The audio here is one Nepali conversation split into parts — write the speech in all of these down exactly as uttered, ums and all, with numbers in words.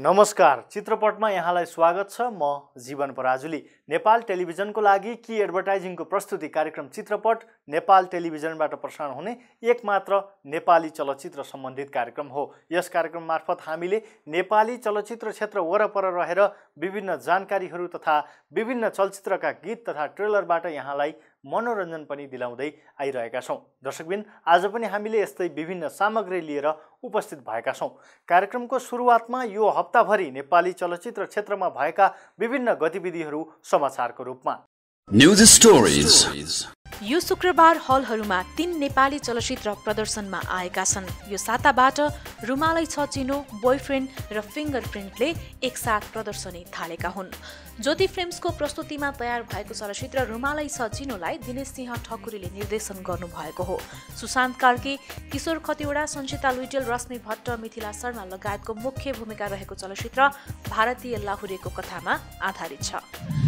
नमस्कार, चित्रपटमा यहाँलाई स्वागत छ। म जीवन पराजुली। नेपाल टेलिभिजनको लागि की एडभर्टाइजिङको प्रस्तुति कार्यक्रम चित्रपट नेपाल टेलिभिजनबाट प्रसारण हुने एकमात्र नेपाली चलचित्र सम्बन्धित कार्यक्रम हो। यस कार्यक्रम मार्फत हामीले नेपाली चलचित्र क्षेत्र वरपर रहेर विभिन्न जानकारीहरू तथा विभिन्न चलचित्रका गीत तथा ट्रेलरबाट यहाँलाई मनोरञ्जन पनि दिलाउँदै आइरहेका छौँ। दर्शकबिन, आज पनि हामीले यस्तै विभिन्न सामग्री लिएर उपस्थित भएका छौँ। कार्यक्रमको सुरुवातमा यो हप्ताभरि नेपाली चलचित्र क्षेत्रमा भएका विभिन्न गतिविधिहरू समाचारको रूपमा। News stories. यो शुक्रबार हलहरूमा तीन नेपाली चलचित्र प्रदर्शनमा आएका छन्। यो साताबाट रुमालै छ चिनो, बोयफ्रेन्ड र फिङ्गरप्रिन्टले एकसाथ प्रदर्शनी थालेका हुन्। ज्योति फिल्म्सको प्रस्तुतिमा तयार भएको चलचित्र रुमालै छ चिनोलाई दिनेश सिंह ठकुरीले निर्देशन गर्नुभएको हो। सुशान्त कार्की, किशोर खतिवडा, सञ्चिता लुइटेल, रश्मि भट्ट, मिथिला शर्मा लगायतको मुख्य भूमिका रहेको चलचित्र भारतीय लाहुरेको कथामा आधारित छ।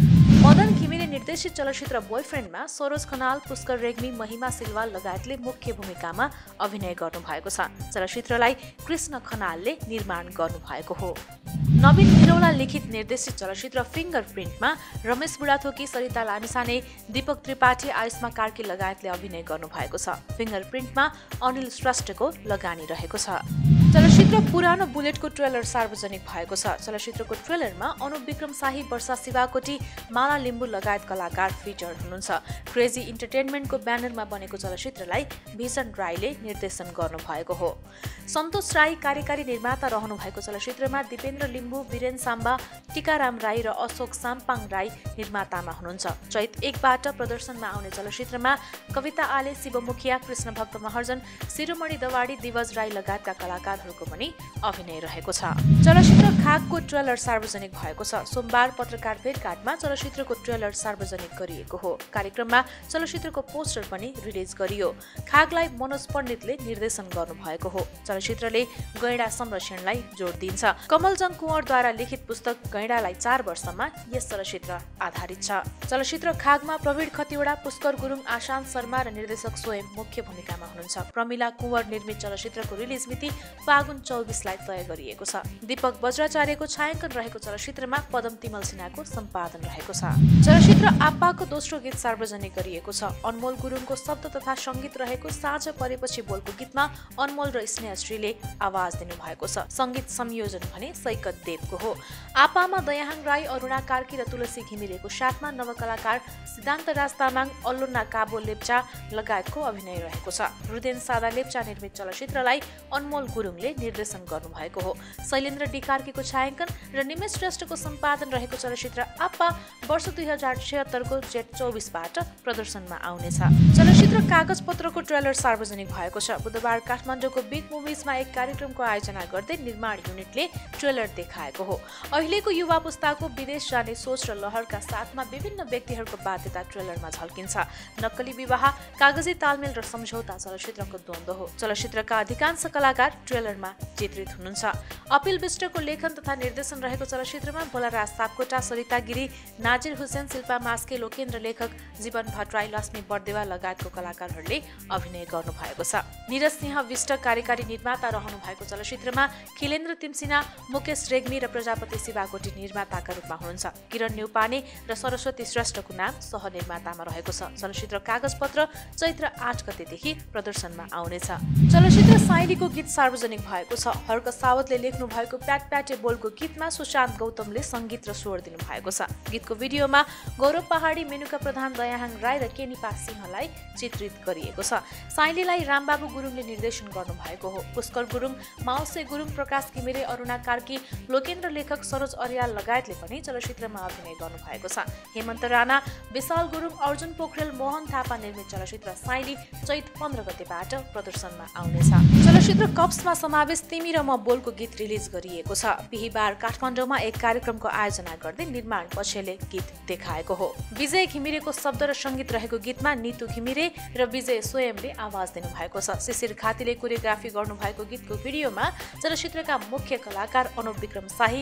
मदन घिमिरे निर्देशित चलचित्र बोयफ्रेन्डमा सरोज खनाल, पुष्कर रेग्मी, महिमा सिलवाल लगायतले मुख्य भूमिकामा अभिनय गर्नुभएको छ। चलचित्रलाई कृष्ण खनालले निर्माण गर्नुभएको हो। नवीन निरौला लिखित निर्देशित चलचित्र फिङ्गरप्रिन्टमा रमेश बुढाथोकी, सरिता लामिछाने, दीपक त्रिपाठी, आयुष्मा कार्की लगायतले अभिनय गर्नुभएको छ। फिङ्गरप्रिन्टमा अनिल श्रेष्ठको लगानी रहेको छ। चलचित्र पुरानो बुलेटको ट्रेलर सार्वजनिक भएको छ। चलचित्रको ट्रेलरमा अनुप विक्रम शाही, वर्षा शिवाकोटी, माला लिम्बू लगायत कलाकार फिचर हुनुहुन्छ। क्रेजी इन्टरटेनमेन्टको ब्यानरमा बनेको चलचित्रलाई भीषण राईले निर्देशन गर्नुभएको हो। सन्तोष राई कार्यकारी निर्माता रहनु भएको चलचित्रमा दिपेन्द्र लिम्बू, वीरेन साम्बा, टिकाराम राई र अशोक साम्पाङ राई निर्मातामा हुनुहुन्छ। चैत एकबाट प्रदर्शनमा आउने चलचित्रमा कविता आले, शिवमुखिया, कृष्ण भक्त महर्जन, शिरोमणि दवाडी, दिवज राई लगायतका कलाकारहरूको पनि अभिनय रहेको छ। चलचित्र खागको ट्रेलर सार्वजनिक भएको छ। सोमबार पत्रकार भेटघाटमा चलचित्रको ट्रेलर सार्वजनिक गरिएको हो। कार्यक्रममा चलचित्रको पोस्टर पनि रिलिज गरियो। खागलाई मनोज पण्डितले निर्देशन गर्नुभएको हो। चलचित्रले गैंडा संरक्षणलाई जोड दिन्छ। कमलजङ कुँवरद्वारा लिखित पुस्तक गैंडालाई चार वर्षमा यस चलचित्र आधारित छ। चलचित्र खागमा प्रवीण खतिवडा, पुष्कर गुरुङ, आशान्त शर्मा र निर्देशक स्वयं मुख्य भूमिकामा हुनुहुन्छ। प्रमिला कुँवर निर्मित चलचित्रको रिलिज मिति फागुन चौबिसलाई तय गरिएको छ। दीपक बज्राचार्यको छायाङ्कन रहेको चलचित्रमा पदम तिमल सिन्हाको सम्पादन रहेको छ। चलचित्र आप्पाको दोस्रो गीत सार्वजनिक गरिएको छ। अनमोल गुरुङको शब्द तथा सङ्गीत रहेको साँझ परेपछि बोलको गीतमा अनमोल र स्नेहश्रीले आवाज दिनुभएको छ। सङ्गीत संयोजन भने सैकत देवको हो। आप्पामा दयाहाङ राई, अरुणा कार्की र तुलसी घिमिरेको साथमा नवकलाकार सिद्धान्त राज तामाङ, अल्लोना काबो लेप्चा लगायतको अभिनय रहेको छ। रुदेन सादा लेप्चा निर्मित चलचित्रलाई अनमोल गुरुङले निर्देशन गर्नुभएको हो। शैलेन्द्र डी कार्कीको छायाङ्कन र निमेश श्रेष्ठको सम्पादन रहेको चलचित्र आप्पा वर्ष दुई हजार छिहत्तरको जेठ चौबिसबाट प्रदर्शनमा आउनेछ। चलचित्र कागजपत्रको ट्रेलर सार्वजनिक भएको छ। बुधबार काठमाडौँको बिग मुभिजमा एक कार्यक्रमको आयोजना गर्दै निर्माण युनिटले ट्रेलर देखाएको हो। अहिलेको युवा पुस्ताको विदेश जाने सोच र लहरका साथमा विभिन्न व्यक्तिहरूको बाध्यता ट्रेलरमा झल्किन्छ। नक्कली विवाह, कागजी तालमेल र सम्झौता चलचित्रको द्वन्द्व हो। चलचित्रका अधिकांश कलाकार ट्रेलरमा चित्रित हुनुहुन्छ। अपिल विष्टको लेखन तथा निर्देशन रहेको चलचित्रमा भोलाराज सापकोटा, सरिता गिरी, नाजिर हुसेन, शिल्पा मास्के, लोकेन्द्र लेखक, जीवन भट्टराई, लक्ष्मी बर्देवा लगायतको कलाकारहरूले अभिनय गर्नुभएको छ। निरज सिंह विष्ट कार्यकारी निर्माता रहनु भएको चलचित्रमा खिलेन्द्र तिमसिना, मुकेश रेग्मी र प्रजापति शिवाकोटी निर्माताका रूपमा हुनुहुन्छ। किरण न्यौपाने र सरस्वती श्रेष्ठको नाम सहनिर्मातामा रहेको छ। चलचित्र कागजपत्र चैत्र आठ गतेदेखि प्रदर्शनमा आउनेछ। चलचित्र साइलीको गीत सार्वजनिक भएको छ। हर्क सावतले लेख्नु भएको प्याट प्याटे बोलको गीतमा सुशान्त गौतमले सङ्गीत र स्वर दिनु भएको छ। गीतको भिडियोमा गौरव पहाडी, मेनुका प्रधान, दयाहाङ राई र केनिपा सिंहलाई चित्रित गरिएको छ। साइलीलाई रामबाबु गुरुङले निर्देशन गर्नुभएको हो। पुष्कर गुरुङ, माउसे गुरुङ, प्रकाश घिमिरे, अरुणा कार्की, लोकेन्द्र लेखक, सरोज अर्याल लगायतले पनि चलचित्रमा अभिनय गर्नुभएको छ। हेमन्त राणा, विशाल गुरुङ, अर्जुन पोखरेल, मोहन थापा निर्मित चलचित्र साइली चैत पन्ध्र गतेबाट प्रदर्शनमा आउनेछ। चलचित्र कप्समा समावेश तिमी र म बोलको गीत रिलिज गरिएको छ। बिहिबार काठमाडौँमा एक कार्यक्रमको आयोजना गर्दै निर्माण पक्षले गीत देखाएको हो। विजय घिमिरेको शब्द र सङ्गीत रहेको गीतमा नितु घिमिरे र विजय स्वयंले आवाज दिनुभएको छ। शिशिर खातीले कोरियोग्राफी गर्नुभएको गीतको भिडियोमा चलचित्रका मुख्य कलाकार अनुप विक्रम शाही,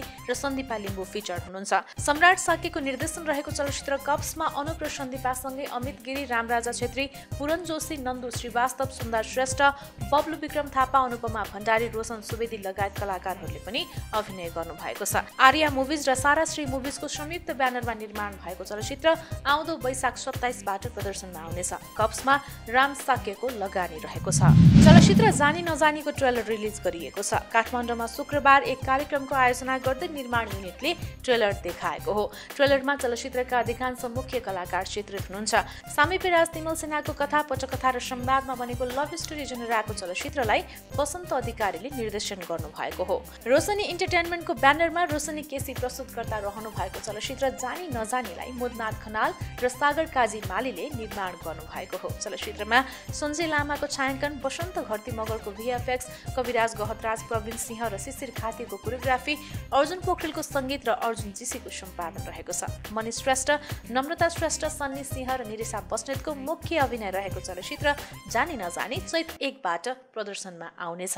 र सन्दीपा लिम्बू फिचर हुनुहुन्छ। सम्राट साक्यको निर्देशन रहेको चलचित्र कप्समा अनुप र सन्दीपासँगै अमित गिरी, रामराजा छेत्री, पुरन जोशी, नन्दु श्रीवास्तव, सुन्दर श्रेष्ठ, बब्लु विक्रम थापा, अनुपमा भण्डारी, रोशन सुवेदी लगायत कलाकारहरूले पनि अभिनय गर्नु भएको छ। आर्या मुभिज र साराश्री मुभिजको संयुक्त ब्यानरमा निर्माण भएको चलचित्र आउँदो वैशाख सत्ताइसबाट प्रदर्शनमा आउनेछ। कप्समा राम साक्यको लगानी रहेको छ। चलचित्र जानी नजानीको ट्रेलर रिलिज गरिएको छ। काठमाडौँमा शुक्रबार एक कार्यक्रमको आयोजना गर्दै निर्माण युनिटले ट्रेलर देखाएको हो। ट्रेलरमा चलचित्रका अधिकांश मुख्य कलाकार चित्रित हुनुहुन्छ। सामिपे राज तिमल सेनाको कथा, पटकथा र संवादमा बनेको लभ स्टोरी जनराको चलचित्रलाई वसन्त अधिकारीले निर्देशन गर्नु भएको हो। रोशनी इन्टरटेनमेन्टको ब्यानरमा रोशनी केसी प्रस्तुतकर्ता रहनु भएको चलचित्र जानी नजानीलाई मुदनाथ खनाल र सागर काजी मालीले निर्माण गर्नु भएको हो। चलचित्रमा सञ्जय लामाको छायाङ्कन, वसन्त घरती मगरको भिएफएक्स, कविराज गहतराज, प्रवीण सिंह र शिशिर खातीको कोरियोग्राफी, अर्जुन पोखरेलको सङ्गीत र अर्जुन जीसीको सम्पादन रहेको छ। मनिष श्रेष्ठ, नम्रता श्रेष्ठ, सन्नी सिंह र निरिसा बस्नेतको मुख्य अभिनय रहेको चलचित्र जानी नजानी चैत एकबाट प्रदर्शनमा आउनेछ।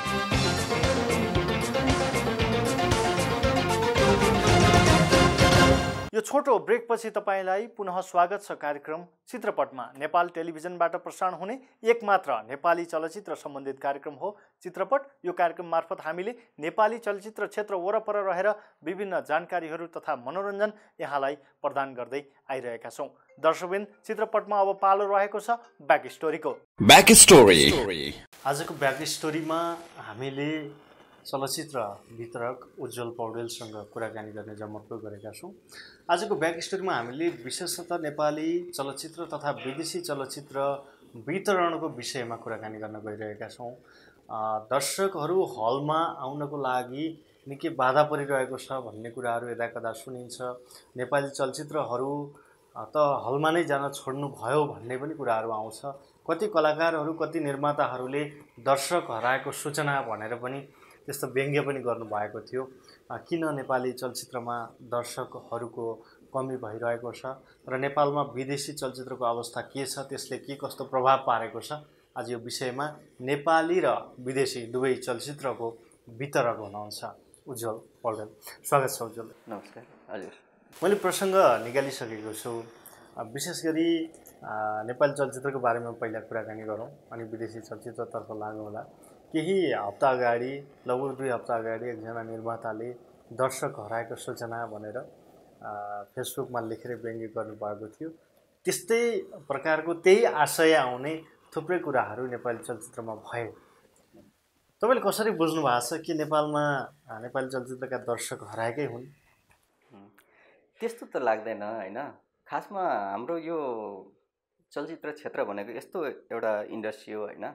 यो छोटो ब्रेकपछि तपाईँलाई पुनः स्वागत छ कार्यक्रम चित्रपटमा। नेपाल टेलिभिजनबाट प्रसारण हुने एकमात्र नेपाली चलचित्र सम्बन्धित कार्यक्रम हो चित्रपट। यो कार्यक्रम मार्फत हामीले नेपाली चलचित्र क्षेत्र वरपर रहेर विभिन्न जानकारीहरू तथा मनोरञ्जन यहाँलाई प्रदान गर्दै आइरहेका छौँ। दर्शकबिन, चित्रपटमा अब पालो रहेको छ ब्याक स्टोरीको। Back story. आजको ब्याक स्टोरीमा हामीले चलचित्र वितरक उज्जवल पौडेलसँग कुराकानी गर्ने जमर्को गरेका छौँ। आजको ब्याक स्टोरीमा हामीले विशेषतः नेपाली चलचित्र तथा विदेशी चलचित्र वितरणको विषयमा कुराकानी गर्न गइरहेका छौँ। दर्शकहरू हलमा आउनको लागि निकै बाधा परिरहेको छ भन्ने कुराहरू यदाकदा सुनिन्छ। नेपाली चलचित्रहरू त हलमा नै जान छोड्नु भयो भन्ने पनि कुराहरू आउँछ। कति कलाकारहरू, कति निर्माताहरूले दर्शक हराएको सूचना भनेर पनि त्यस्तो व्यङ्ग्य पनि गर्नुभएको थियो। किन नेपाली चलचित्रमा दर्शकहरूको कमी भइरहेको छ र नेपालमा विदेशी चलचित्रको अवस्था के छ, त्यसले के कस्तो प्रभाव पारेको छ, आज यो विषयमा नेपाली र विदेशी दुवै चलचित्रको वितरक हुनुहुन्छ उज्जवल पौडेल। स्वागत छ उज्जवल। नमस्कार। हजुर, मैले प्रसङ्ग निकालिसकेको छु। विशेष गरी नेपाली चलचित्रको बारेमा पहिला कुराकानी गरौँ अनि विदेशी चलचित्रतर्फ लागौँ होला। केही हप्ता अगाडि, लगभग दुई हप्ता अगाडि एकजना निर्माताले दर्शक हराएको सूचना भनेर फेसबुकमा लेखेर व्यङ्ग्य गर्नुभएको थियो। त्यस्तै प्रकारको त्यही आशय आउने थुप्रै कुराहरू नेपाली चलचित्रमा भए। तपाईँले कसरी बुझ्नु भएको छ कि नेपालमा नेपाली चलचित्रका दर्शक हराएकै हुन्? त्यस्तो त लाग्दैन होइन। खासमा हाम्रो यो चलचित्र क्षेत्र भनेको यस्तो एउटा इन्डस्ट्री हो होइन।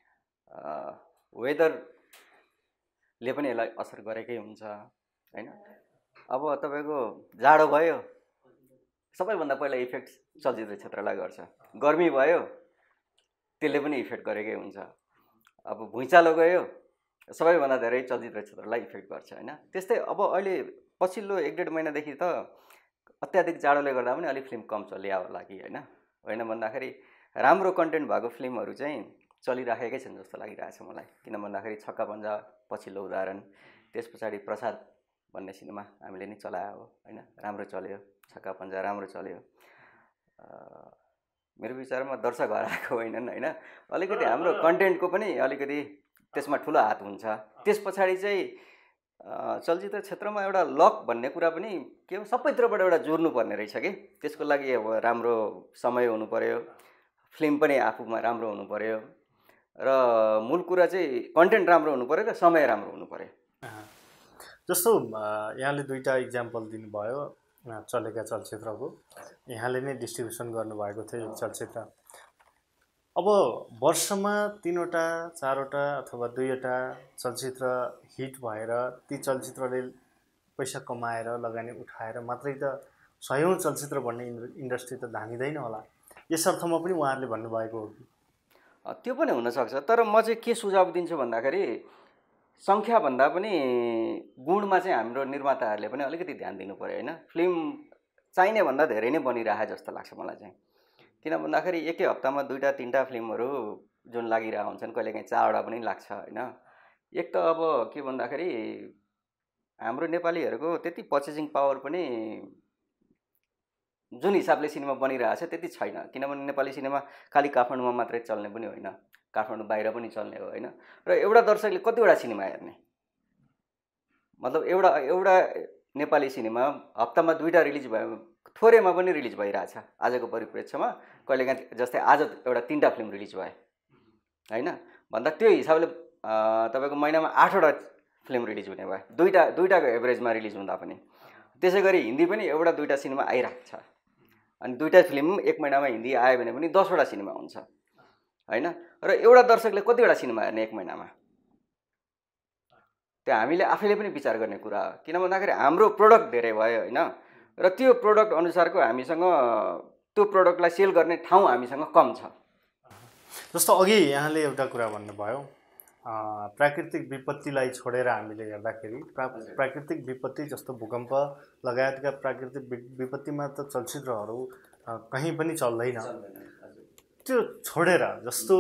वेदरले पनि यसलाई असर गरेकै हुन्छ होइन। अब तपाईँको जाडो भयो, सबैभन्दा पहिला इफेक्ट चलचित्र क्षेत्रलाई गर्छ। गर्मी भयो, त्यसले पनि इफेक्ट गरेकै हुन्छ। अब भुइँचालो गयो, सबैभन्दा धेरै चलचित्र क्षेत्रलाई इफेक्ट गर्छ होइन। त्यस्तै अब अहिले पछिल्लो एक डेढ महिनादेखि त अत्याधिक जाडोले गर्दा पनि अलिक फिल्म कम चलिया होला कि होइन। होइन भन्दाखेरि राम्रो कन्टेन्ट भएको फिल्महरू चाहिँ चलिराखेकै छन् जस्तो लागिरहेछ मलाई। किन भन्दाखेरि छक्का पन्जा पछिल्लो उदाहरण, त्यस पछाडि प्रसाद भन्ने सिनेमा हामीले नै चलायो हो होइन, राम्रो चल्यो। छक्का पन्जा राम्रो चल्यो। मेरो विचारमा दर्शक हराएको होइनन् होइन, अलिकति हाम्रो कन्टेन्टको पनि अलिकति त्यसमा ठुलो हात हुन्छ। त्यस पछाडि चाहिँ चलचित्र क्षेत्रमा एउटा लक भन्ने कुरा पनि के हो, सबैतिरबाट एउटा जोड्नु पर्ने रहेछ कि। त्यसको लागि अब राम्रो समय हुनु पर्यो, फिल्म पनि आफूमा राम्रो हुनु पर्यो र मूल कुरा चाहिँ कन्टेन्ट राम्रो हुनु पर्यो र समय राम्रो हुनु पर्यो। जस्तो यहाँले दुईवटा इक्जाम्पल दिनुभयो चलेका चलचित्रको। यहाँले नै डिस्ट्रिब्युसन गर्नुभएको थियो एक चलचित्र। अब वर्षमा तीनवटा चारवटा अथवा दुईवटा चलचित्र हिट भएर ती चलचित्रले पैसा कमाएर लगानी उठाएर मात्रै त सयौँ चलचित्र भन्ने इन्डस्ट्री त धानिँदैन होला। यस अर्थमा पनि उहाँहरूले भन्नुभएको हो कि? त्यो पनि हुनसक्छ। तर म चाहिँ के सुझाव दिन्छु भन्दाखेरि सङ्ख्याभन्दा पनि गुणमा चाहिँ हाम्रो निर्माताहरूले पनि अलिकति ध्यान दिनु पऱ्यो होइन। फिल्म चाहिने भन्दा धेरै नै बनिरहे जस्तो लाग्छ मलाई चाहिँ। किन भन्दाखेरि एकै हप्तामा दुईवटा तिनवटा फिल्महरू जुन लागिरहेको हुन्छन्, कहिलेकाहीँ चारवटा पनि लाग्छ होइन। एक त अब के भन्दाखेरि हाम्रो नेपालीहरूको त्यति पर्चेसिङ पावर पनि जुन हिसाबले सिनेमा बनिरहेको छ त्यति छैन। किनभने नेपाली सिनेमा खालि काठमाडौँमा मात्रै चल्ने पनि होइन, काठमाडौँ बाहिर पनि चल्ने हो होइन। र एउटा दर्शकले कतिवटा सिनेमा हेर्ने, मतलब एउटा एउटा नेपाली सिनेमा हप्तामा दुईवटा रिलिज भयो, थोरैमा पनि रिलिज भइरहेछ आजको परिप्रेक्ष्यमा। कहिलेकाहीँ जस्तै आज एउटा तिनवटा फिल्म रिलिज भयो होइन, भन्दा त्यो हिसाबले तपाईँको महिनामा आठवटा फिल्म रिलिज हुने भयो, दुईवटा दुईवटाको एभरेजमा रिलिज हुँदा पनि। त्यसै गरी हिन्दी पनि एउटा दुईवटा सिनेमा आइरहेको छ, अनि दुईवटा फिल्म एक महिनामा हिन्दी आयो भने पनि दसवटा सिनेमा हुन्छ होइन। र एउटा दर्शकले कतिवटा सिनेमा हेर्ने एक महिनामा, त्यो हामीले आफैले पनि विचार गर्ने कुरा हो। किन भन्दाखेरि हाम्रो प्रोडक्ट धेरै भयो होइन, र त्यो प्रोडक्ट अनुसारको हामीसँग त्यो प्रोडक्टलाई सेल गर्ने ठाउँ हामीसँग कम छ। जस्तो अघि यहाँले एउटा कुरा भन्नुभयो, प्राकृतिक विपत्तिलाई छोडेर हामीले हेर्दाखेरि प्रा प्राकृतिक विपत्ति जस्तो भूकम्प लगायतका प्राकृतिक विपत्तिमा त चलचित्रहरू कहीँ पनि चल्दैन। त्यो छोडेर जस्तो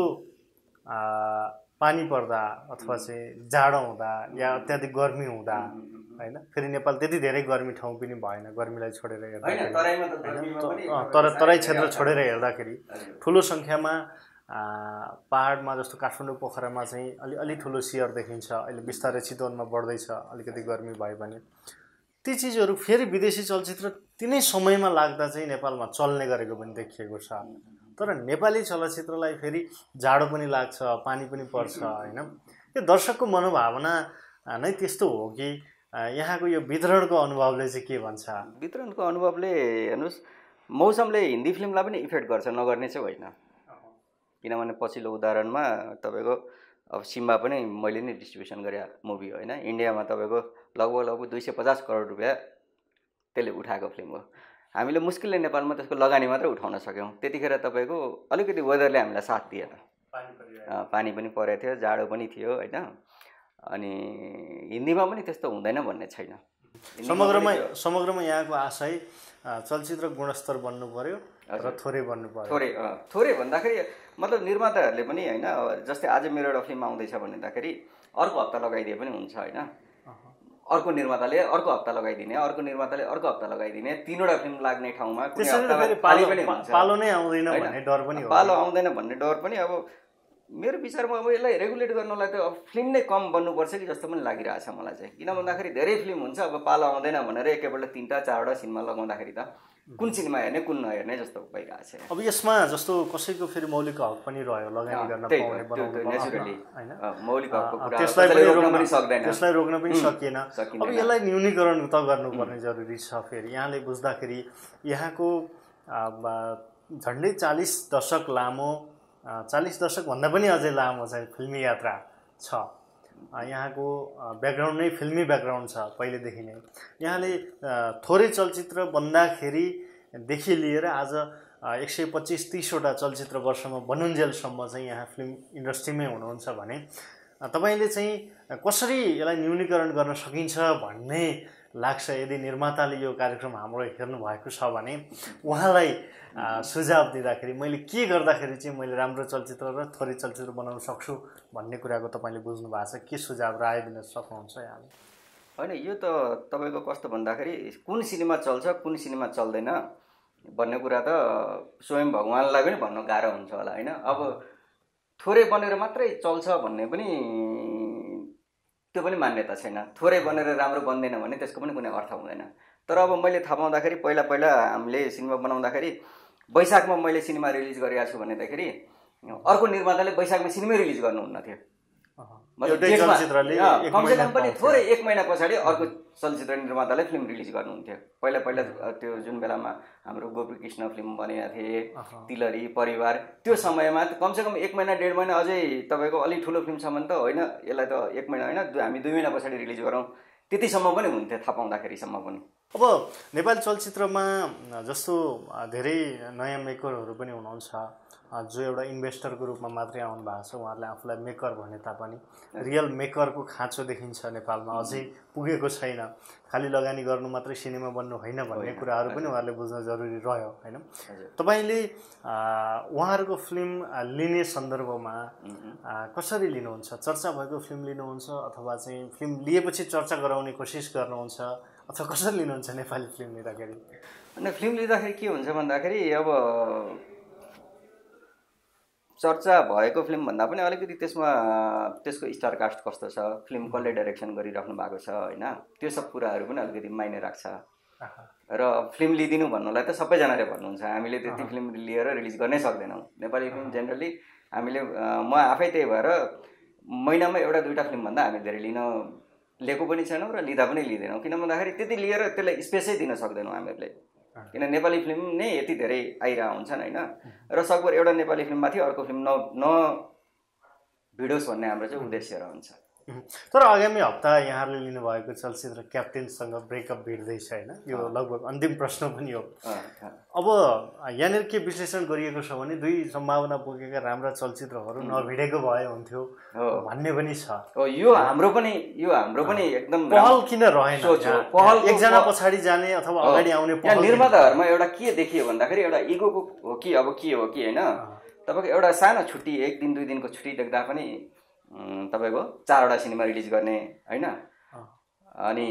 पानी पर्दा अथवा चाहिँ जाडो हुँदा या अत्याधिक गर्मी हुँदा होइन, फेरि नेपाल त्यति धेरै गर्मी ठाउँ पनि भएन गर्मीलाई छोडेर हेर्दाखेरि, तर तराई क्षेत्र छोडेर हेर्दाखेरि ठुलो सङ्ख्यामा पहाडमा जस्तो काठमाडौँ पोखरामा चाहिँ अलि अलि ठुलो सियर देखिन्छ। अहिले बिस्तारै चितवनमा बढ्दैछ अलिकति गर्मी भए पनि। ती चिजहरू फेरि विदेशी चलचित्र तिनै समयमा लाग्दा चाहिँ नेपालमा चल्ने गरेको पनि देखिएको छ। तर नेपाली चलचित्रलाई फेरि जाडो पनि लाग्छ, पानी पनि पर्छ होइन। यो दर्शकको मनोभावना नै त्यस्तो हो कि यहाँको यो वितरणको अनुभवले चाहिँ के भन्छ? वितरणको अनुभवले हेर्नुहोस्, मौसमले हिन्दी फिल्मलाई पनि इफेक्ट गर्छ, नगर्ने चाहिँ होइन। किनभने पछिल्लो उदाहरणमा तपाईँको अब सिम्बा पनि मैले नै डिस्ट्रिब्युसन गरे मुभी हो होइन। इन्डियामा तपाईँको लगभग लगभग दुई सय पचास करोड रुपियाँ त्यसले उठाएको फिल्म हो। हामीले मुस्किलले नेपालमा त्यसको लगानी मात्रै उठाउन सक्यौँ। त्यतिखेर तपाईँको अलिकति वेदरले हामीलाई साथ दिएन, पानी पनि परेको थियो, जाडो पनि थियो होइन। अनि हिन्दीमा पनि त्यस्तो हुँदैन भन्ने छैन। समग्रमा समग्रमा यहाँको आशय चलचित्र गुणस्तर बन्नु पर्यो र थोरै बन्नु पर्यो। थोरै थोरै भन्दाखेरि मतलब निर्माताहरूले पनि होइन, जस्तै आज मेरो एउटा फिल्म आउँदैछ भन्दाखेरि अर्को हप्ता लगाइदिए पनि हुन्छ होइन। अर्को निर्माताले अर्को हप्ता लगाइदिने, अर्को निर्माताले अर्को हप्ता लगाइदिने, तीनवटा फिल्म लाग्ने ठाउँमा पालो नै आउँदैन भन्ने डर पनि हो। पालो आउँदैन भन्ने डर पनि अब मेरो विचारमा अब यसलाई रेगुलेट गर्नलाई त अब फिल्म नै कम बन्नुपर्छ कि जस्तो पनि लागिरहेछ मलाई चाहिँ। किन भन्दाखेरि धेरै फिल्म हुन्छ, अब पालो आउँदैन भनेर एकैपल्ट तिनवटा चारवटा सिनेमा लगाउँदाखेरि त कुन सिनेमा हेर्ने कुन नहेर्ने जस्तो भइरहेछ। अब यसमा जस्तो कसैको फेरि मौलिक हक पनि रह्यो, लगानी गर्न पाउने नेचुरली होइन, मौलिक हकको कुरा त्यसलाई रोक्न पनि सक्दैन, त्यसलाई रोक्न पनि सकिएन। अब यसलाई न्यूनीकरण त गर्नुपर्ने जरुरी छ। फेरि यहाँले बुझ्दाखेरि यहाँको झन्डै चालिस दशक लामो, चालिस दशकभन्दा पनि अझै लामो चाहिँ फिल्मी यात्रा छ। यहाँको ब्याकग्राउन्ड नै फिल्मी ब्याकग्राउन्ड छ पहिलेदेखि नै। यहाँले थोरै चलचित्र बन्दाखेरिदेखि लिएर आज एक सय पच्चिस तिसवटा चलचित्र वर्षमा बनुन्जेलसम्म चाहिँ यहाँ फिल्म इन्डस्ट्रीमै हुनुहुन्छ भने तपाईँले चाहिँ कसरी यसलाई न्यूनीकरण गर्न सकिन्छ भन्ने लाग्छ? यदि निर्माताले यो कार्यक्रम हाम्रो हेर्नु भएको छ भने उहाँलाई सुझाव दिँदाखेरि मैले के गर्दाखेरि चाहिँ मैले राम्रो चलचित्र र थोरै चलचित्र बनाउन सक्छु भन्ने कुराको तपाईँले बुझ्नु भएको छ, के सुझाव राय दिन सक्नुहुन्छ यहाँले? होइन, यो त तपाईँको कस्तो भन्दाखेरि कुन सिनेमा चल्छ कुन सिनेमा चल्दैन भन्ने कुरा त स्वयं भगवान्लाई पनि भन्नु गाह्रो हुन्छ होला होइन। अब थोरै बनेर मात्रै चल्छ भन्ने पनि त्यो पनि मान्यता छैन। थोरै बनेर राम्रो बन्दैन भने त्यसको पनि कुनै अर्थ हुँदैन। तर अब मैले थाहा पाउँदाखेरि पहिला पहिला हामीले सिनेमा बनाउँदाखेरि वैशाखमा मैले सिनेमा रिलिज गरिरहेको छु भनेदेखि अर्को निर्माताले वैशाखमा सिनेमै रिलिज गर्नुहुन्न थियो। कमसेकम पनि थोरै एक महिना पछाडि अर्को चलचित्र निर्माताले फिल्म रिलिज गर्नुहुन्थ्यो। पहिला पहिला त्यो जुन बेलामा हाम्रो गोपी कृष्ण फिल्म बनेका थिए, तिलरी, परिवार, त्यो समयमा कमसेकम एक महिना डेढ महिना अझै तपाईँको अलिक ठुलो फिल्मसम्म त होइन, यसलाई त एक महिना होइन हामी दुई महिना पछाडि रिलिज गरौँ त्यतिसम्म पनि हुन्थ्यो, थाहा पाउँदाखेरिसम्म पनि। अब नेपाली चलचित्रमा जस्तो धेरै नयाँ मेकरहरू पनि हुनुहुन्छ, जो एउटा इन्भेस्टरको रूपमा मात्रै आउनु भएको छ, उहाँहरूले आफूलाई मेकर भने तापनि रियल मेकरको खाँचो देखिन्छ नेपालमा अझै पुगेको छैन। खालि लगानी गर्नु मात्रै सिनेमा बन्नु होइन भन्ने कुराहरू पनि उहाँहरूले बुझ्न जरुरी रह्यो होइन। तपाईँले उहाँहरूको फिल्म लिने सन्दर्भमा कसरी लिनुहुन्छ? चर्चा भएको फिल्म लिनुहुन्छ अथवा चाहिँ फिल्म लिएपछि चर्चा गराउने कोसिस गर्नुहुन्छ अथवा कसरी लिनुहुन्छ नेपाली फिल्म लिँदाखेरि? अनि फिल्म लिँदाखेरि के हुन्छ भन्दाखेरि अब चर्चा भएको फिल्म भन्दा पनि अलिकति त्यसमा त्यसको स्टार कास्ट कस्तो छ, फिल्म कसले डाइरेक्सन गरिराख्नु भएको छ होइन, त्यो सब कुराहरू पनि अलिकति मायने राख्छ। र फिल्म लिदिनु भन्नुलाई त सबैजनाले भन्नुहुन्छ, हामीले त्यति फिल्म लिएर रिलिज गर्नै सक्दैनौँ। नेपाली फिल्म जेनरली हामीले म आफै त्यही भएर महिनामा एउटा दुईवटा फिल्मभन्दा हामी धेरै लिन लिएको पनि छैनौँ र लिँदा पनि लिँदैनौँ। किन भन्दाखेरि त्यति लिएर त्यसलाई स्पेसै दिन सक्दैनौँ हामीहरूले, किन नेपाली फिल्म नै यति धेरै आइरहेको हुन्छन् होइन। र सकभर एउटा नेपाली फिल्ममाथि अर्को फिल्म न न भिडोस् भन्ने हाम्रो चाहिँ उद्देश्य रहन्छ। तर आगामी हप्ता यहाँहरूले लिनुभएको चलचित्र क्याप्टेनसँग ब्रेकअप भिड्दैछ होइन, यो लगभग अन्तिम प्रश्न पनि हो। अब यहाँनिर के विश्लेषण गरिएको छ भने दुई सम्भावना बोकेका राम्रा चलचित्रहरू नभिडेको भए हुन्थ्यो भन्ने पनि छ। यो हाम्रो पनि यो हाम्रो पनि एकदम पहल किन रहेन? पहल एकजना पछाडि जाने अथवा अगाडि आउने पहल निर्माताहरूमा एउटा के देखियो भन्दाखेरि एउटा इगोको हो कि अब के हो कि होइन, तपाईँको एउटा सानो छुट्टी एक दिन दुई दिनको छुट्टी देख्दा पनि तपाईँको चारवटा सिनेमा रिलिज गर्ने होइन, अनि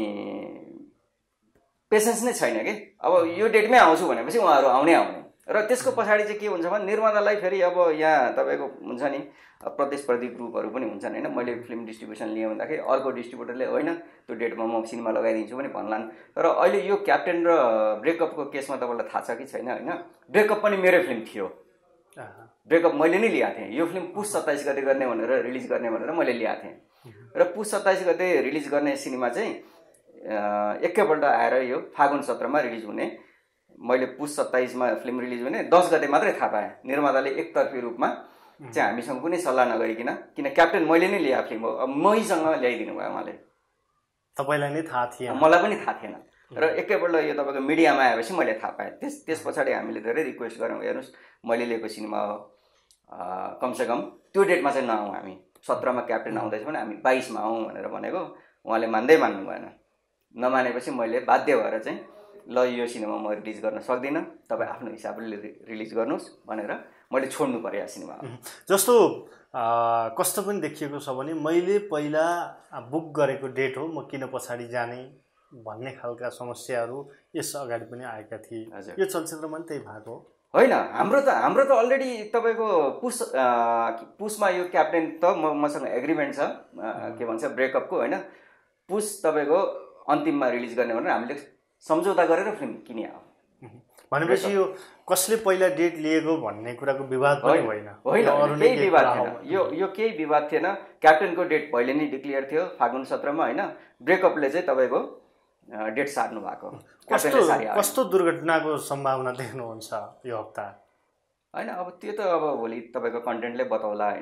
पेसेन्स नै छैन कि अब यो डेटमै आउँछु भनेपछि उहाँहरू आउने आउने। र त्यसको पछाडि चाहिँ के हुन्छ भने निर्मातालाई फेरि अब यहाँ तपाईँको हुन्छ नि प्रतिस्पर्धी ग्रुपहरू पनि हुन्छन् होइन। मैले फिल्म डिस्ट्रिब्युसन लिएँ भन्दाखेरि अर्को डिस्ट्रिब्युटरले होइन त्यो डेटमा म सिनेमा लगाइदिन्छु पनि भन्लान्। तर अहिले यो क्याप्टेन र ब्रेकअपको केसमा तपाईँलाई थाहा छ कि छैन होइन, ब्रेकअप पनि मेरै फिल्म थियो। ब्रेकअप मैले नै ल्याएको थिएँ, यो फिल्म पुस सत्ताइस गते गर्ने भनेर रिलिज गर्ने भनेर मैले ल्याएको थिएँ। र पुस सत्ताइस गते रिलिज गर्ने सिनेमा चाहिँ एकैपल्ट आएर यो फागुन सत्रमा रिलिज हुने, मैले पुस सत्ताइसमा फिल्म रिलिज हुने दस गते मात्रै थाहा पाएँ। निर्माताले एकतर्फी रूपमा चाहिँ हामीसँग कुनै सल्लाह नगरिकन, किन क्याप्टेन मैले नै ल्याएको फिल्म हो, अब मैसँग ल्याइदिनु भयो उहाँले। तपाईँलाई नै थाहा थिएन? मलाई पनि थाहा थिएन। र एकैपल्ट यो तपाईँको मिडियामा आएपछि मैले थाहा पाएँ। त्यस त्यस पछाडि हामीले धेरै रिक्वेस्ट गऱ्यौँ, हेर्नुहोस् मैले लिएको सिनेमा हो, कमसेकम त्यो डेटमा चाहिँ नआउँ, हामी सत्रमा क्याप्टेन आउँदैछ भने हामी बाइसमा आउँ भनेर भनेको। उहाँले मान्दै मान्नु भएन। नमानेपछि मैले बाध्य भएर चाहिँ ल यो सिनेमा म रिलिज गर्न सक्दिनँ, तपाईँ आफ्नो हिसाबले रिलिज गर्नुहोस् भनेर मैले छोड्नु पर्यो सिनेमा। जस्तो कस्तो पनि देखिएको छ भने मैले पहिला बुक गरेको डेट हो, म किन पछाडि जाने भन्ने खालका समस्याहरू यस अगाडि पनि आएका थिए। यो चलचित्रमा पनि त्यही भएको होइन? हाम्रो त हाम्रो त अलरेडी तपाईँको पुस पुसमा यो क्याप्टेन त म मसँग एग्रिमेन्ट छ के भन्छ ब्रेकअपको होइन, पुस तपाईँको अन्तिममा रिलिज गर्ने भनेर हामीले सम्झौता गरेर फिल्म किनियो। भनेपछि यो कसले पहिला डेट लिएको भन्ने कुराको विवाद पनि होइन? होइन, केही विवाद थिएन, यो यो केही विवाद थिएन। क्याप्टेनको डेट पहिले नै डिक्लेयर थियो फागुन सत्रमा होइन, ब्रेकअपले चाहिँ तपाईँको डेट सार्नु भएको। कस्तो कस्तो दुर्घटनाको सम्भावना देख्नुहुन्छ यो हप्ता? होइन अब त्यो त अब भोलि तपाईँको कन्टेन्टले बताउला होइन,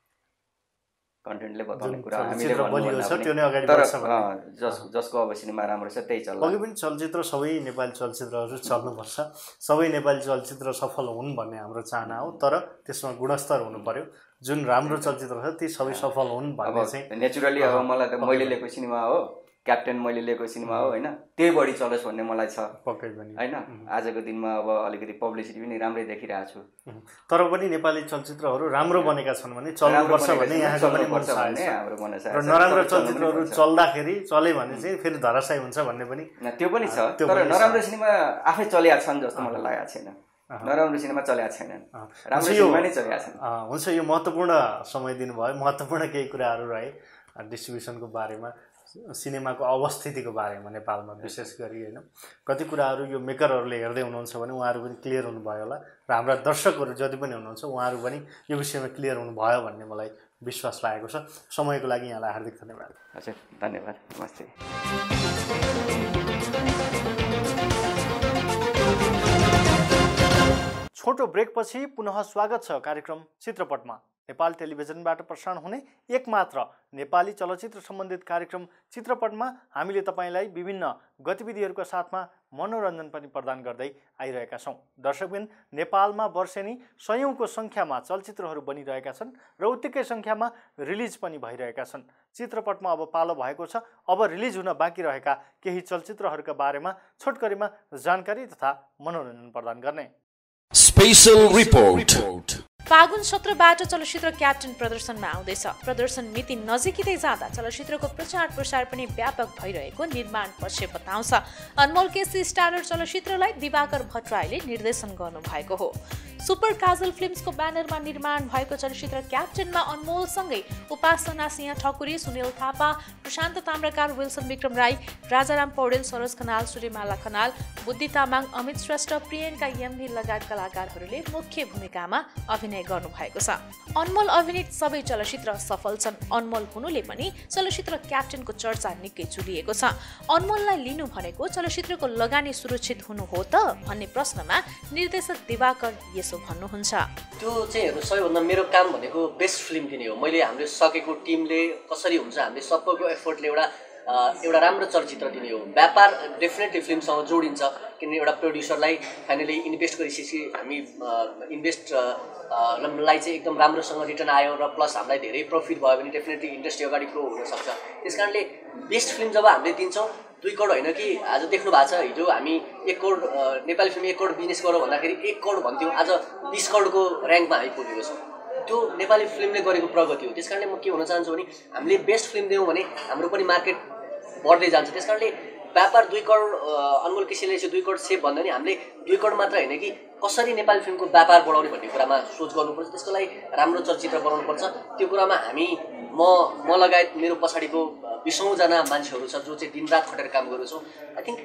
कन्टेन्टले बताउने कुरा हामीले तर जस जसको अब सिनेमा राम्रो छ त्यही चल्छ। अघि पनि चलचित्र सबै नेपाली चलचित्रहरू चल्नुपर्छ, सबै नेपाली चलचित्र सफल हुन् भन्ने हाम्रो चाहना हो, तर त्यसमा गुणस्तर हुनु पर्यो। जुन राम्रो चलचित्र छ ती सबै सफल हुन् भन्ने चाहिँ नेचुरली अब मलाई त मैले लिएको सिनेमा हो, क्याप्टेन मैले लिएको सिनेमा हो होइन, त्यही बढी चलोस् भन्ने मलाई छ पक्कै पनि होइन। आजको दिनमा अब अलिकति पब्लिसिटी पनि राम्रै देखिरहेको छु, तर पनि नेपाली चलचित्रहरू राम्रो बनेका छन् भने चल्नुपर्छ भन्ने यहाँको पनि मन छ हाम्रो मन छ। र नराम्रो चलचित्रहरू चल्दाखेरि चले भने चाहिँ फेरि धराशायी हुन्छ भन्ने पनि त्यो पनि छ। तर नराम्रो सिनेमा आफै चलेका छन् जस्तो मलाई लागेको छैन, नराम्रो सिनेमा चलेका छैनन्, राम्रो सिनेमा नै चलेका छन्। हुन्छ, यो महत्त्वपूर्ण समय दिनुभयो, महत्त्वपूर्ण केही कुराहरू रहे डिस्ट्रिब्युसनको बारेमा, सिनेमाको अवस्थितिको बारेमा नेपालमा विशेष गरी होइन। कति कुराहरू यो मेकरहरूले हेर्दै हुनुहुन्छ भने उहाँहरू पनि क्लियर हुनुभयो होला, र हाम्रा दर्शकहरू जति पनि हुनुहुन्छ उहाँहरू पनि यो विषयमा क्लियर हुनुभयो भन्ने मलाई विश्वास लागेको छ। समयको लागि यहाँलाई हार्दिक धन्यवाद। हजुर धन्यवाद, नमस्ते। छोटो ब्रेकपछि पुनः स्वागत छ कार्यक्रम चित्रपटमा। नेपाल टेलिभिजनबाट प्रसारण हुने एकमात्र नेपाली चलचित्र सम्बन्धित कार्यक्रम चित्रपटमा हामीले तपाईँलाई विभिन्न गतिविधिहरूका साथमा मनोरञ्जन पनि प्रदान गर्दै आइरहेका छौँ। दर्शकबिन, नेपालमा वर्षेनी सयौंको सङ्ख्यामा चलचित्रहरू बनिरहेका छन् र उत्तिकै सङ्ख्यामा रिलिज पनि भइरहेका छन्। चित्रपटमा अब पालो भएको छ। अब रिलिज हुन बाँकी रहेका केही चलचित्रहरूका बारेमा छोटकरीमा जानकारी तथा मनोरञ्जन प्रदान गर्ने स्पेशल रिपोर्ट। फागुन सत्रबाट चलचित्र क्याप्टेन प्रदर्शनमा आउँदैछ। प्रदर्शन मिति नजिकै जाँदा चलचित्रको प्रचार प्रसार पनि व्यापक भइरहेको निर्माण पक्ष बताउँछ। अनमोल केसी स्टारर चलचित्रलाई दिवाकर भट्टराईले निर्देशन गर्नुभएको हो। सुपर काजल फिल्म्सको ब्यानरमा निर्माण भएको चलचित्र क्याप्टेनमा अनमोलसँगै उपासना सिंह ठकुरी, सुनिल थापा, प्रशान्त ताम्राकार, विल्सन विक्रम राई, राजाराम पौडेल, सरोज खनाल, सूर्यमाला खनाल, बुद्धि तामाङ, अमित श्रेष्ठ, प्रियङ्का यम्भी लगायत कलाकारहरूले मुख्य भूमिकामा अभिनय गर्नुभएको छ। अनमोल अभिनीत सबै चलचित्र सफल छन्। अनमोल हुनुले पनि चलचित्र क्याप्टेनको चर्चा निकै चुलिएको छ। अनमोललाई लिनु भनेको चलचित्रको लगानी सुरक्षित हुनु हो त भन्ने प्रश्नमा निर्देशक दिवाकर यसो भन्नुहुन्छ। त्यो चाहिँ हेर्नु, सबैभन्दा मेरो काम भनेको बेस्ट फिल्म दिने हो। मैले हामीले सकेको टिमले कसरी हुन्छ, हामीले सबैको एफोर्टले एउटा एउटा राम्रो चलचित्र दिने हो। व्यापार डेफिनेटली फिल्मसँग जोडिन्छ, किनभने एउटा प्रड्युसरलाई फाइनली इन्भेस्ट गरेपछि हामी इन्भेस्ट लाई चाहिँ एकदम राम्रोसँग रिटर्न आयो र प्लस हामीलाई धेरै प्रफिट भयो भने डेफिनेटली इन्डस्ट्री अगाडि ग्रो हुनसक्छ। त्यस कारणले बेस्ट फिल्म जब हामीले दिन्छौँ, दुई करोड होइन कि आज देख्नु भएको छ, हिजो हामी एक करोड नेपाली फिल्म एक करोड बिजनेस गरौँ भन्दाखेरि एक करोड भन्थ्यौँ, आज बिस करोडको ऱ्याङ्कमा हामी पुगेको छौँ। त्यो नेपाली फिल्मले गरेको प्रगति हो। त्यस कारणले म के भन्न चाहन्छु भने हामीले बेस्ट फिल्म दियौँ भने हाम्रो पनि मार्केट बढ्दै जान्छ। त्यस कारणले व्यापार दुई करोड अनमोल केसीले चाहिँ दुई करोड सेभ भन्दा नि हामीले दुई करोड मात्र होइन कि कसरी नेपाली फिल्मको व्यापार बढाउने भन्ने कुरामा सोच गर्नुपर्छ। त्यसको लागि राम्रो चलचित्र बनाउनुपर्छ। त्यो कुरामा हामी म म लगायत मेरो पछाडिको बिसौँजना मान्छेहरू छ जो चाहिँ दिनरात खटेर काम गरेको छौँ। आई थिङ्क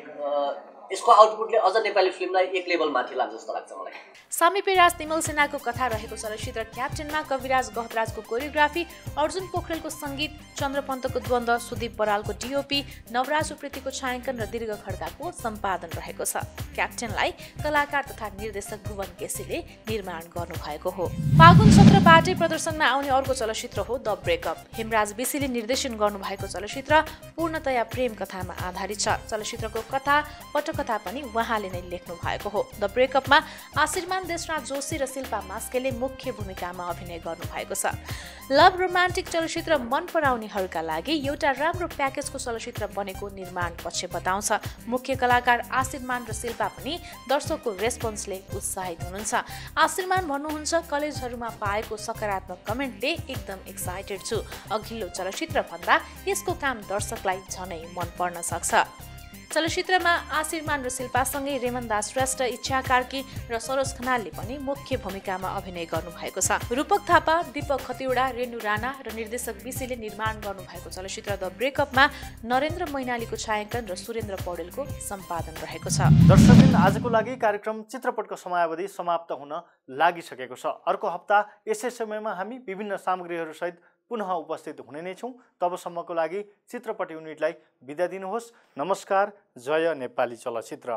यसको आउटपुटले अझ नेपाली फिल्मलाई एक लेभल माथि लान्छ जस्तो लाग्छ मलाई। सामी पिराज तिमल सेनाको कथा रहेको चलचित्र क्याप्टेनमा कविराज गहतराजको कोरियोग्राफी, अर्जुन पोखरेलको सङ्गीत, चन्द्रपन्तको द्वन्द्व, सुदीप बरालको डिओपी, नवराज उप्रेतीको छायाङ्कन र दीर्घ खड्काको सम्पादन रहेको छ। क्याप्टेनलाई कलाकार तथा निर्देशक भुवन केसीले निर्माण गर्नुभएको हो। फागुन सत्रबाटै प्रदर्शनमा आउने अर्को चलचित्र हो द ब्रेकअप। हेमराज बिसीले निर्देशन गर्नुभएको चलचित्र पूर्णतया प्रेम कथामा आधारित छ। चलचित्रको कथा पटकथा पनि उहाँले नै लेख्नु भएको हो। द ब्रेकअपमा आशीर्मान देशराज जोशी र शिल्पा मास्केले मुख्य भूमिकामा अभिनय गर्नुभएको छ। लभ रोमान्टिक चलचित्र मन पराउनेहरूका लागि एउटा राम्रो प्याकेजको चलचित्र बनेको निर्माण पक्ष बताउँछ। मुख्य कलाकार आशीर्मान र शिल्पा पनि दर्शकको रेस्पोन्सले उत्साहित हुनुहुन्छ। आशीर्मान भन्नुहुन्छ, कलेजहरूमा पाएको सकारात्मक कमेन्टले एकदम एक्साइटेड छु। अघिल्लो चलचित्र भन्दा यसको काम दर्शकलाई झनै मन पर्न सक्छ। चलचित्रमा आशीर्मान र शिल्पासँगै रेमनदास श्रेष्ठ, इच्छा कार्की र सरोज खनालले पनि मुख्य भूमिकामा अभिनय गर्नुभएको छ। रूपक थापा, दीपक खतिवडा, रेणु राणा र निर्देशक बिसीले निर्माण गर्नुभएको चलचित्र द ब्रेकअपमा नरेन्द्र मैनालीको छायाङ्कन र सुरेन्द्र पौडेलको सम्पादन रहेको छ। दर्शकबिन, आजको लागि कार्यक्रम चित्रपटको समयावधि समाप्त हुन लागिसकेको छ। अर्को हप्ता यसै समयमा हामी विभिन्न सामग्रीहरूसहित पुनः उपस्थित हुने नै छौँ। तबसम्मको लागि चित्रपट युनिटलाई बिदा दिनुहोस्। नमस्कार। जय नेपाली चलचित्र।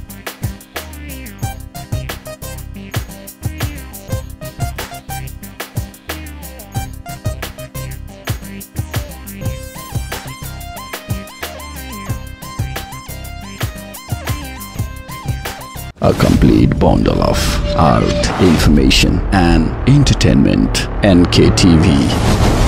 A complete bundle of art, information and entertainment. N K T V.